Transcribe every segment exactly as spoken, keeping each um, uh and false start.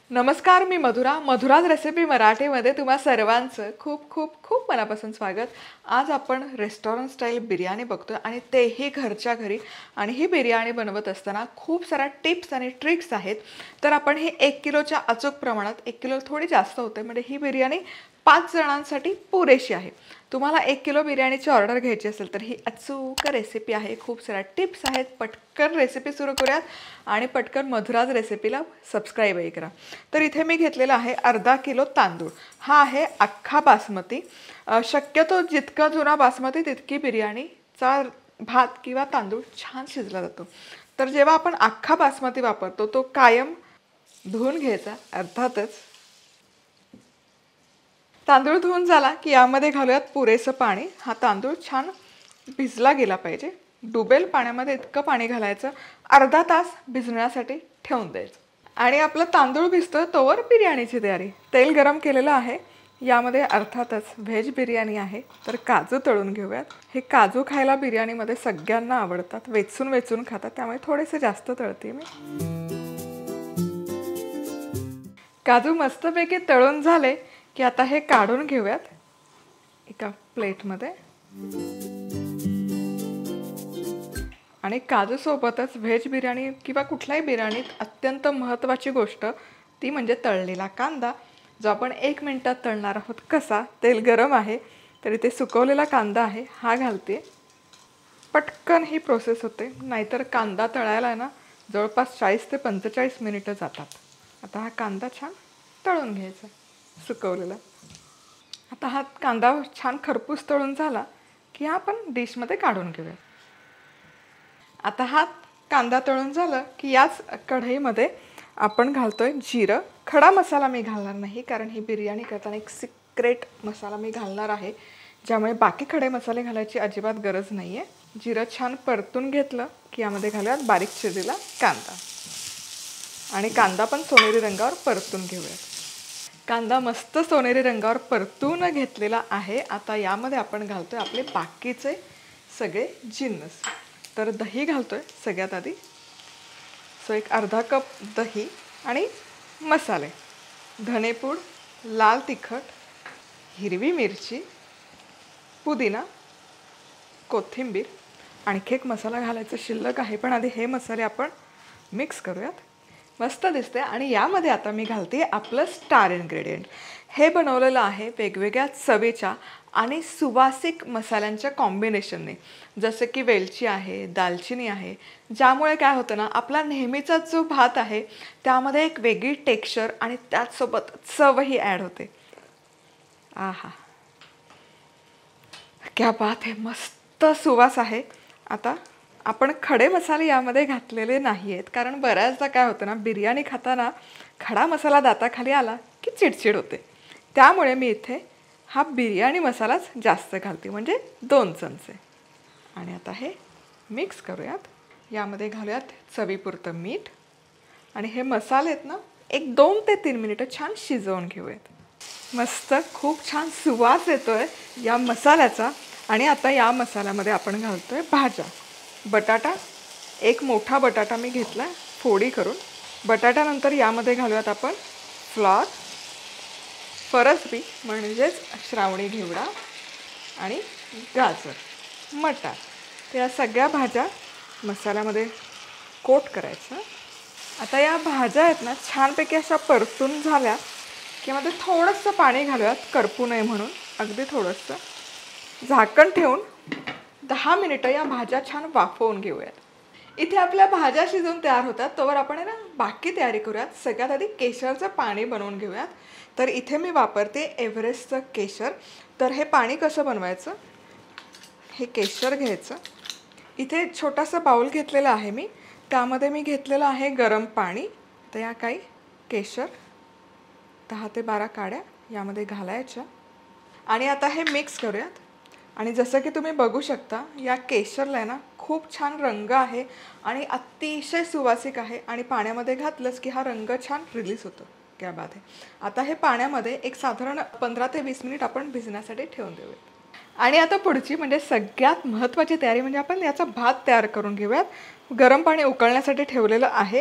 नमस्कार, मी मधुरा. मधुराज रेसिपी मराठीमध्ये तुम्हा सर्वांचं खूप खूप खूप मनापासून स्वागत. आज आपण रेस्टॉरंट स्टाईल बिर्याणी बघतोय आणि तेही घरच्या घरी. आणि ही बिर्याणी बनवत असताना खूप साऱ्या टिप्स आणि ट्रिक्स आहेत. तर आपण ही एक किलोच्या अचूक प्रमाणात, एक किलो थोडी जास्त होते, म्हणजे ही बिर्याणी पाच जणांसाठी पुरेशी आहे. तुम्हाला एक किलो बिर्याणीची ऑर्डर घ्यायची असेल तर ही अचूक रेसिपी आहे. खूप साऱ्या टिप्स आहेत. पटकन रेसिपी सुरू करूयात आणि पटकन मधुराज रेसिपीला सबस्क्राईबही करा. तर इथे मी घेतलेला आहे अर्धा किलो तांदूळ. हा आहे अख्खा बासमती. शक्यतो जितका जुना बासमती तितकी बिर्याणीचा भात किंवा तांदूळ छान शिजला जातो. तर जेव्हा आपण अख्खा बासमती वापरतो तो कायम धुवून घ्यायचा. अर्थातच तांदूळ धुवून झाला की यामध्ये घालूयात पुरेसं पाणी. हा तांदूळ छान भिजला गेला पाहिजे. डुबेल पाण्यामध्ये इतकं पाणी घालायचं, अर्धा तास भिजण्यासाठी ठेवून द्यायचं. आणि आपलं तांदूळ भिजतोय तोवर बिर्याणीची तयारी. तेल गरम केलेलं आहे. यामध्ये अर्थातच व्हेज बिर्याणी आहे तर काजू तळून घेऊयात. हे काजू खायला बिर्याणीमध्ये सगळ्यांना आवडतात, वेचून वेचून खातात, त्यामुळे थोडेसे जास्त तळते मी. काजू मस्तपैकी तळून झाले की आता हे काढून घेऊयात एका प्लेटमध्ये. आणि काजू सोबतच व्हेज बिर्याणी किंवा कुठल्याही बिर्याणीत अत्यंत महत्त्वाची गोष्ट ती म्हणजे तळलेला कांदा, जो आपण एक मिनिटात तळणार आहोत. कसा? तेल गरम आहे तर इथे सुकवलेला कांदा आहे, हा घालते. पटकन ही प्रोसेस होते, नाहीतर कांदा तळायला ना जवळपास चाळीस ते पंचेचाळीस मिनिटं जातात. आता हा कांदा छान तळून घ्यायचा सुकवलेला. आता हा कांदा छान खरपूस तळून झाला की हा आपण डिशमध्ये काढून घेऊया. आता हा कांदा तळून झाला की याच कढईमध्ये आपण घालतोय जिरं. खडा मसाला मी घालणार नाही, कारण ही बिर्याणी करताना एक सिक्रेट मसाला मी घालणार आहे, ज्यामुळे बाकी खडे मसाले घालायची अजिबात गरज नाही आहे. जिरं छान परतून घेतलं की यामध्ये घालूयात बारीक चिरलेला कांदा. आणि कांदा पण सोनेरी रंगावर परतून घेऊयात. कांदा मस्त सोनेरी रंगावर परतून घेतलेला आहे. आता यामध्ये आपण घालतोय आपले बाकीचे सगळे जिन्नस. तर दही घालतोय सगळ्यात आधी. सो एक अर्धा कप दही आणि मसाले: धनेपूड, लाल तिखट, हिरवी मिरची, पुदिना, कोथिंबीर. आणखी एक मसाला घालायचा शिल्लक आहे, पण आधी हे मसाले आपण मिक्स करूयात. मस्त दिसते. आणि यामध्ये आता मी घालते आपलं स्टार इन्ग्रेडियंट. हे बनवलेलं आहे वेगवेगळ्या चवीच्या आणि सुवासिक मसाल्यांच्या कॉम्बिनेशनने, जसं की वेलची आहे, दालचिनी आहे, ज्यामुळे काय होतं ना, आपला नेहमीचा जो भात आहे त्यामध्ये एक वेगळी टेक्स्चर आणि त्याचसोबत चवही ॲड होते. आहा, क्या बात आहे, मस्त सुवास आहे. आता आपण खडे मसाले यामध्ये घातलेले नाही आहेत, कारण बऱ्याचदा काय होतं ना, बिर्याणी खाताना खडा मसाला दाताखाली आला की चिडचिड होते. त्यामुळे मी इथे हा बिर्याणी मसालाच जास्त घालते, म्हणजे दोन चमचे. आणि आता हे मिक्स करूयात. यामध्ये घालूयात चवीपुरतं मीठ. आणि हे मसाले आहेत ना, एक दोन ते तीन मिनिटं छान शिजवून घेऊयात. मस्त खूप छान सुवास येतोय या मसाल्याचा. आणि आता या मसाल्यामध्ये आपण घालतोय भाज्या. बटाटा, एक मोठा बटाटा मी घेतला फोडी करून. बटाट्यानंतर यामध्ये घालूयात आपण फ्लॉर, फरसबी म्हणजेच श्रावणी घेवडा आणि गाजर, मटार. तर या सगळ्या भाज्या मसाल्यामध्ये कोट करायचं. आता या भाज्या आहेत ना छानपैकी अशा परतून झाल्या की मध्ये थोडंसं पाणी घालूयात, करपू नये म्हणून, अगदी थोडंसं. झाकण ठेवून दहा मिनिटं या भाज्या छान वाफवून घेऊयात. इथे आपल्या भाज्या शिजून तयार होतात तोवर आपण आहे ना बाकी तयारी करूयात. सगळ्यात आधी केशरचं पाणी बनवून घेऊयात. तर इथे मी वापरते एव्हरेस्टचं केशर. तर हे पाणी कसं बनवायचं, हे केशर घ्यायचं. इथे छोटासा बाउल घेतलेला आहे मी, त्यामध्ये मी घेतलेलं आहे गरम पाणी. तर या काही केशर दहा ते बारा काड्या यामध्ये घालायच्या. आणि आता हे मिक्स करूयात. आणि जसं की तुम्ही बघू शकता, या केशरला आहे ना खूप छान रंग आहे आणि अतिशय सुवासिक आहे. आणि पाण्यामध्ये घातलंच की हा रंग छान रिलीज होतो. क्या बात आहे. आता हे पाण्यामध्ये एक साधारण पंधरा ते वीस मिनिट आपण भिजण्यासाठी ठेवून देऊयात. आणि आता पुढची म्हणजे सगळ्यात महत्त्वाची तयारी म्हणजे आपण याचा भात तयार करून घेऊयात. गरम पाणी उकळण्यासाठी ठेवलेलं आहे.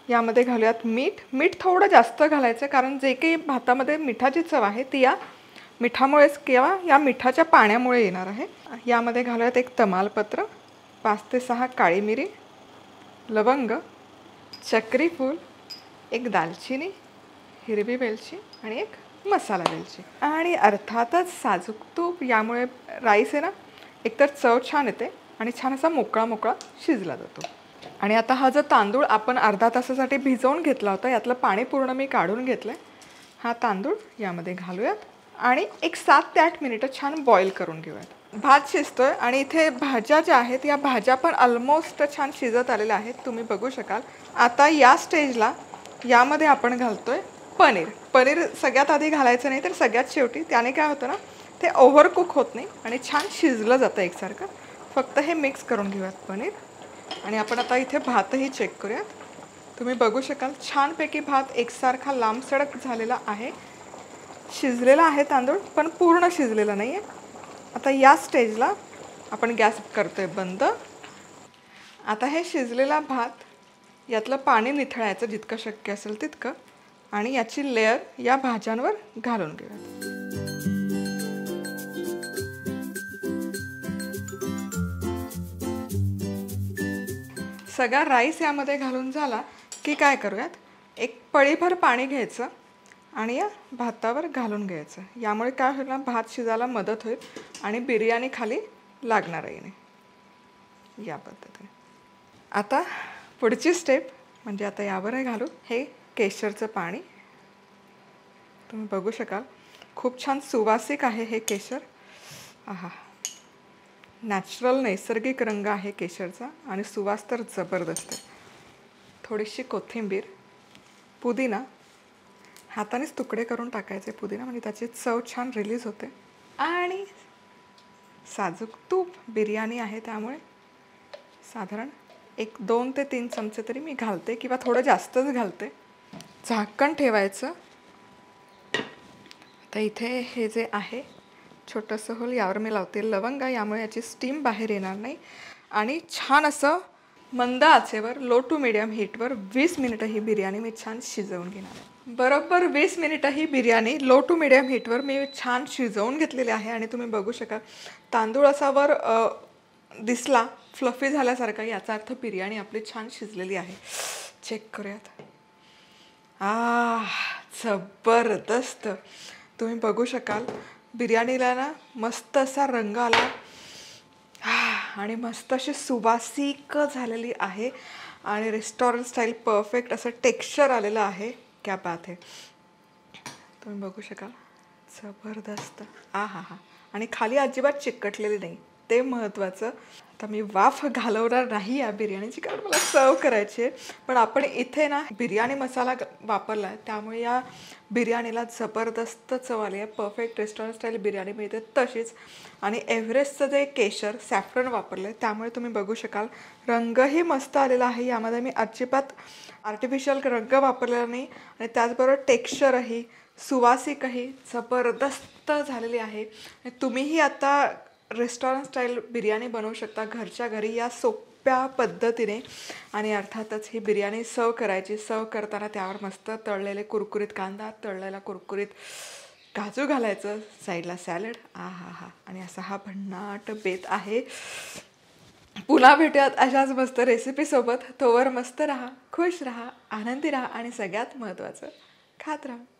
यामध्ये घालूयात मीठ. मीठ थोडं जास्त घालायचं कारण जे काही भातामध्ये मिठाची चव आहे ती या मिठामुळेच किंवा या मिठाच्या पाण्यामुळे येणार आहे. यामध्ये घालूयात एक तमालपत्र, पाच ते सहा काळी मिरी, लवंग, चक्री फूल, एक दालचिनी, हिरवी वेलची आणि एक मसाला वेलची आणि अर्थातच साजूक तूप. यामुळे राईस आहे ना एकतर चव छान येते आणि छान असा मोकळा मोकळा शिजला जातो. आणि आता हा जो तांदूळ आपण अर्धा तासासाठी भिजवून घेतला होता यातलं पाणी पूर्ण मी काढून घेतलं आहे. हा तांदूळ यामध्ये घालूयात आणि एक सात ते आठ मिनिटं छान बॉईल करून घेऊयात. भात शिजतोय आणि इथे भाज्या ज्या आहेत या भाज्या पण ऑलमोस्ट छान शिजत आलेल्या आहेत, तुम्ही बघू शकाल. आता या स्टेजला यामध्ये आपण घालतोय पनीर. पनीर सगळ्यात आधी घालायचं नाही तर सगळ्यात शेवटी, त्याने काय होतं ना ते ओव्हर कुक होत नाही आणि छान शिजलं जातं एकसारखं. फक्त हे मिक्स करून घेऊयात पनीर. आणि आपण आता इथे भातही चेक करूयात. तुम्ही बघू शकाल छानपैकी भात एकसारखा लांबसडक झालेला आहे, शिजलेला आहे तांदूळ पण पूर्ण शिजलेला नाही आहे. आता या स्टेजला आपण गॅस करतोय बंद. आता हे शिजलेला भात यातलं पाणी निथळायचं जितकं शक्य असेल तितकं आणि याची लेयर या भाज्यांवर घालून घेऊयात. सगळा राईस यामध्ये घालून झाला की काय करूयात, एक पळीभर पाणी घ्यायचं आणि या भातावर घालून घ्यायचं. यामुळे काय होईल ना भात शिजायला मदत होईल आणि बिर्याणी खाली लागणारही नाही. या पद्धतीने आता पुढची स्टेप म्हणजे आता यावरही घालू हे केशरचं पाणी. तुम्ही बघू शकाल खूप छान सुवासिक आहे हे केशर. आहा, नॅचरल नैसर्गिक रंग आहे केशरचा आणि सुवास तर जबरदस्त आहे. थोडीशी कोथिंबीर, पुदिना हातानेच तुकडे करून टाकायचे पुदिना म्हणजे त्याची चव छान रिलीज होते. आणि साजूक तूप. बिर्याणी आहे त्यामुळे साधारण एक दोन ते तीन चमचे तरी मी घालते किंवा थोडं जास्तच घालते. झाकण ठेवायचं. आता इथे हे जे आहे छोटंसं होल यावर मी लावते लवंग, यामुळे याची स्टीम बाहेर येणार नाही. आणि छान असं मंद आचेवर लो टू मिडियम हीटवर वीस मिनिटं ही बिर्याणी मी छान शिजवून घेणार आहे. बरोबर वीस मिनिटं ही बिर्याणी लो टू मिडियम हीटवर मी छान शिजवून घेतलेली आहे. आणि तुम्ही बघू शकाल तांदूळ असा वर दिसला फ्लफी झाल्यासारखा, याचा अर्थ बिर्याणी आपली छान शिजलेली आहे. चेक करूयात. आ जबरदस्त. तुम्ही बघू शकाल बिर्याणीला ना मस्त असा रंग आला आणि मस्त अशी सुवासिक झालेली आहे आणि रेस्टॉरंट स्टाईल परफेक्ट असं टेक्स्चर आलेलं आहे. क्या बात आहे. तुम्ही बघू शकाल जबरदस्त. आ हा हा. आणि खाली अजिबात चिकटलेली नाही, ते महत्त्वाचं. आता मी वाफ घालवणार नाही या बिर्याणीची कारण मला सर्व करायची आहे. पण आपण इथे ना बिर्याणी मसाला वापरला आहे त्यामुळे या बिर्याणीला जबरदस्त चव आली आहे. परफेक्ट रेस्टॉरंट स्टाईल बिर्याणी मिळते तशीच. आणि एव्हरेस्टचं जे केशर सॅफ्रन वापरलं आहे त्यामुळे तुम्ही बघू शकाल रंगही मस्त आलेला आहे. यामध्ये मी अजिबात आर्टिफिशियल रंग वापरलेला नाही आणि त्याचबरोबर टेक्स्चरही सुवासिकही जबरदस्त झालेली आहे. तुम्हीही आता रेस्टॉरंट स्टाईल बिर्याणी बनवू शकता घरच्या घरी या सोप्या पद्धतीने. आणि अर्थातच ही बिर्याणी सर्व करायची. सर्व करताना त्यावर मस्त तळलेले कुरकुरीत कांदा, तळलेला कुरकुरीत काजू घालायचं, साईडला सॅलड. आ हा हा. आणि असा हा भन्नाट बेत आहे. पुन्हा भेटूयात अशाच मस्त रेसिपीसोबत. तोवर मस्त राहा, खुश राहा, आनंदी राहा आणि सगळ्यात महत्त्वाचं खात राहा.